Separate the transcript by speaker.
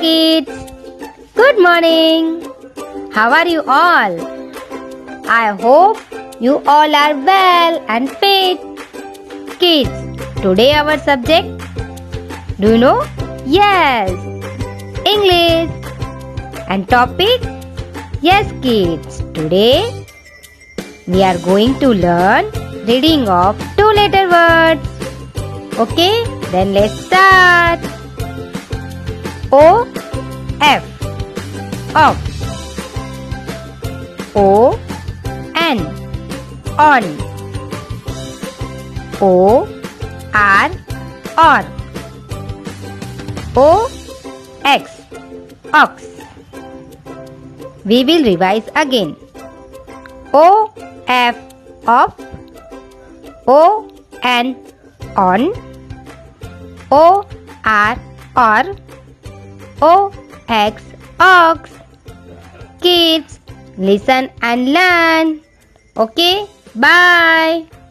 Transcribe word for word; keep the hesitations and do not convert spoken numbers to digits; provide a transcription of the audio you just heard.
Speaker 1: kids. Good morning. How are you all? I hope you all are well and fit. Kids, today our subject, do you know? Yes, English. And topic? Yes, kids. Today we are going to learn reading of two-letter words. Okay, then let's start. O F Off. O N On. O R Or. O X Ox. We will revise again. O F Off. O N On. O R Or. O X Ox. Kids, listen and learn. Okay, bye.